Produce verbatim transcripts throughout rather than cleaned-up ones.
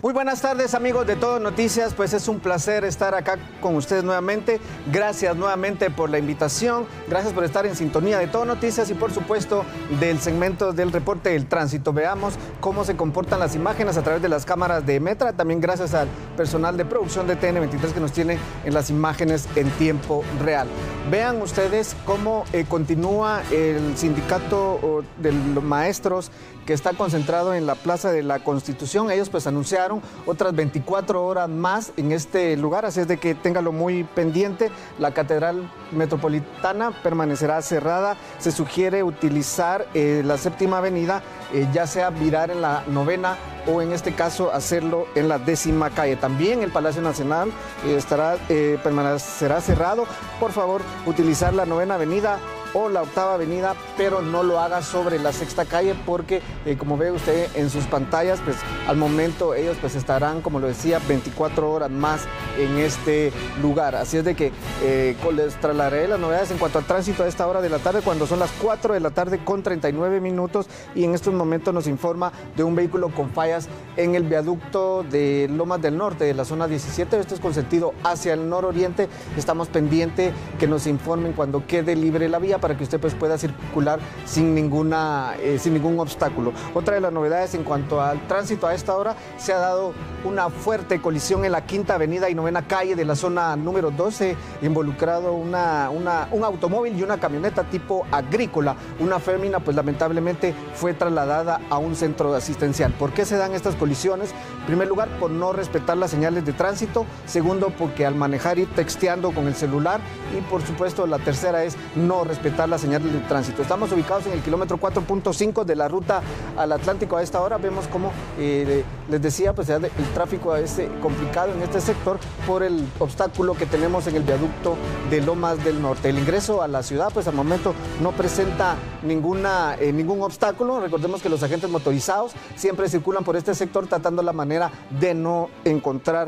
Muy buenas tardes, amigos de Todo Noticias, pues es un placer estar acá con ustedes nuevamente. Gracias nuevamente por la invitación, gracias por estar en sintonía de Todo Noticias y por supuesto del segmento del reporte del tránsito. Veamos cómo se comportan las imágenes a través de las cámaras de Metra, también gracias al personal de producción de T N veintitrés que nos tiene en las imágenes en tiempo real. Vean ustedes cómo eh, continúa el sindicato de los maestros que está concentrado en la Plaza de la Constitución. Ellos pues anunciaron otras veinticuatro horas más en este lugar, así es de que téngalo muy pendiente. La Catedral Metropolitana permanecerá cerrada. Se sugiere utilizar eh, la Séptima Avenida, eh, ya sea virar en la novena o en este caso hacerlo en la décima calle. También el Palacio Nacional eh, estará, eh, permanecerá cerrado. Por favor, utilizar la novena avenida o la octava avenida, pero no lo haga sobre la sexta calle porque eh, como ve usted en sus pantallas, pues al momento ellos pues estarán, como lo decía, veinticuatro horas más en este lugar. Así es de que eh, les trasladaré las novedades en cuanto al tránsito a esta hora de la tarde, cuando son las cuatro de la tarde con treinta y nueve minutos, y en estos momentos nos informa de un vehículo con fallas en el viaducto de Lomas del Norte, de la zona diecisiete. Esto es con sentido hacia el nororiente. Estamos pendientes que nos informen cuando quede libre la vía para que usted pues, pueda circular sin, ninguna, eh, sin ningún obstáculo. Otra de las novedades en cuanto al tránsito a esta hora, se ha dado una fuerte colisión en la Quinta Avenida y Novena Calle de la zona número doce, involucrado una, una, un automóvil y una camioneta tipo agrícola. Una fémina pues lamentablemente fue trasladada a un centro asistencial. ¿Por qué se dan estas colisiones? En primer lugar, por no respetar las señales de tránsito. Segundo, porque al manejar ir texteando con el celular. Y por supuesto la tercera es no respetar las señales de tránsito. Estamos ubicados en el kilómetro cuatro punto cinco de la ruta al Atlántico. A esta hora vemos como eh, les decía, pues el tráfico es complicado en este sector por el obstáculo que tenemos en el viaducto de Lomas del Norte. El ingreso a la ciudad pues al momento no presenta ninguna, eh, ningún obstáculo. Recordemos que los agentes motorizados siempre circulan por este sector tratando la manera de no encontrar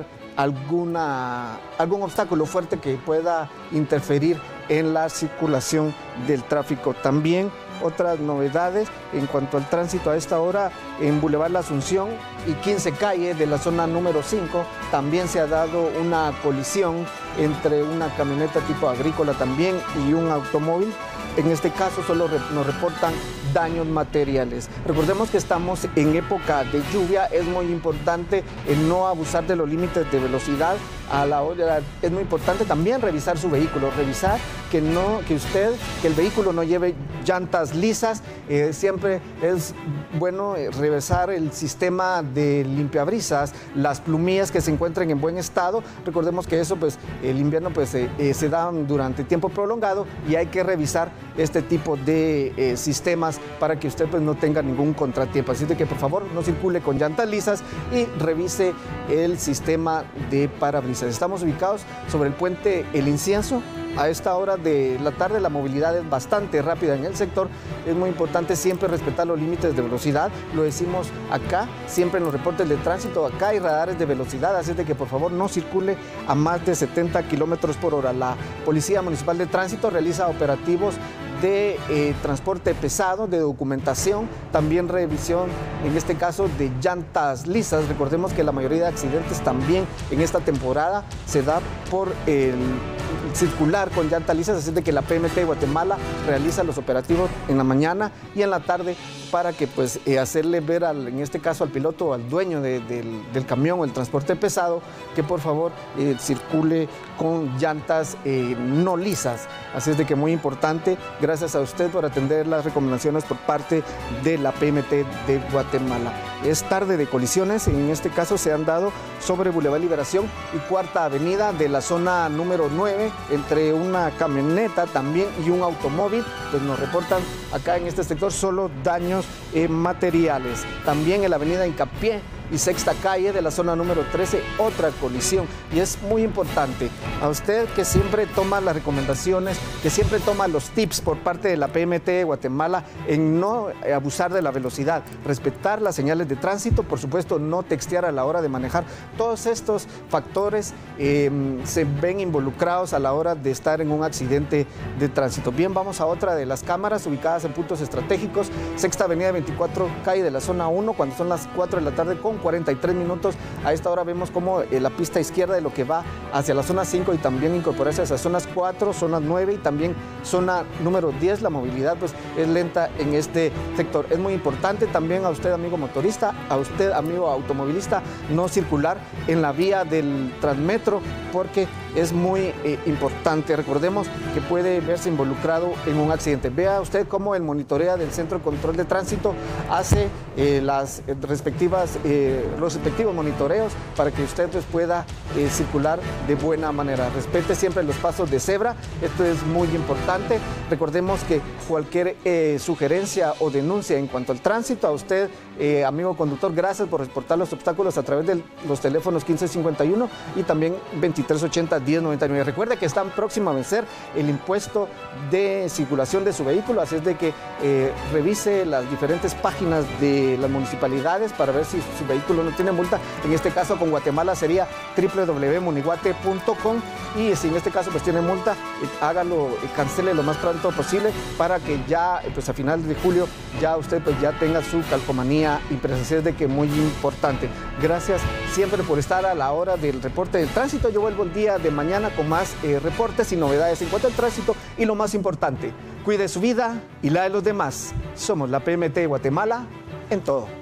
alguna, algún obstáculo fuerte que pueda interferir en la circulación del tráfico. También otras novedades en cuanto al tránsito a esta hora en Boulevard La Asunción y quince calle de la zona número cinco, también se ha dado una colisión entre una camioneta tipo agrícola también y un automóvil. En este caso solo nos reportan daños materiales. Recordemos que estamos en época de lluvia, es muy importante no abusar de los límites de velocidad. A la hora, es muy importante también revisar su vehículo, revisar que, no, que usted, que el vehículo no lleve llantas lisas. Eh, siempre es bueno eh, revisar el sistema de limpiabrisas, las plumillas que se encuentren en buen estado. Recordemos que eso, pues, el invierno pues, eh, eh, se da durante tiempo prolongado y hay que revisar este tipo de eh, sistemas para que usted pues, no tenga ningún contratiempo. Así de que por favor no circule con llantas lisas y revise el sistema de parabrisas. Estamos ubicados sobre el puente El Incienso. A esta hora de la tarde la movilidad es bastante rápida en el sector. Es muy importante siempre respetar los límites de velocidad. Lo decimos acá, siempre en los reportes de tránsito. Acá hay radares de velocidad, así de que por favor no circule a más de setenta kilómetros por hora. La Policía Municipal de Tránsito realiza operativos de eh, transporte pesado, de documentación, también revisión, en este caso, de llantas lisas. Recordemos que la mayoría de accidentes también en esta temporada se da por el circular con llantas lisas, así de que la P M T de Guatemala realiza los operativos en la mañana y en la tarde para que pues eh, hacerle ver al, en este caso al piloto o al dueño de, del, del camión o el transporte pesado que por favor eh, circule con llantas eh, no lisas. Así es de que muy importante, gracias a usted por atender las recomendaciones por parte de la P M T de Guatemala. Es tarde de colisiones, en este caso se han dado sobre Boulevard Liberación y Cuarta Avenida de la zona número nueve, entre una camioneta también y un automóvil. Pues nos reportan acá en este sector solo daños eh, materiales. También en la avenida Hincapié y Sexta Calle de la zona número trece, otra colisión. Y es muy importante, a usted que siempre toma las recomendaciones, que siempre toma los tips por parte de la P M T de Guatemala en no abusar de la velocidad, respetar las señales de tránsito, por supuesto no textear a la hora de manejar. Todos estos factores eh, se ven involucrados a la hora de estar en un accidente de tránsito. Bien, vamos a otra de las cámaras ubicadas en puntos estratégicos. Sexta Avenida veinticuatro Calle de la zona uno, cuando son las cuatro de la tarde con con cuarenta y tres minutos. A esta hora vemos como eh, la pista izquierda de lo que va hacia la zona cinco y también incorporarse a esas zonas cuatro, zona nueve y también zona número diez. La movilidad pues es lenta en este sector. Es muy importante también a usted, amigo motorista, a usted, amigo automovilista, no circular en la vía del Transmetro porque es muy eh, importante. Recordemos que puede verse involucrado en un accidente. Vea usted cómo el monitorea del Centro de Control de Tránsito hace eh, las respectivas, eh, los respectivos monitoreos para que usted pues, pueda eh, circular de buena manera. Respete siempre los pasos de cebra, esto es muy importante. Recordemos que cualquier eh, sugerencia o denuncia en cuanto al tránsito, a usted, eh, amigo conductor, gracias por reportar los obstáculos a través de los teléfonos quince cincuenta y uno y también veintitrés ochenta, diez noventa y nueve. Recuerde que están próximos a vencer el impuesto de circulación de su vehículo, así es de que eh, revise las diferentes páginas de las municipalidades para ver si su vehículo no tiene multa. En este caso con Guatemala sería w w w punto moniguate punto com y si en este caso pues tiene multa, eh, hágalo, eh, cancele lo más pronto posible para que ya pues a finales de julio ya usted pues ya tenga su calcomanía impresa. Así es de que muy importante. Gracias siempre por estar a la hora del reporte del tránsito. Yo vuelvo el día de mañana con más eh, reportes y novedades en cuanto al tránsito y lo más importante, cuide su vida y la de los demás. Somos la P M T de Guatemala en todo.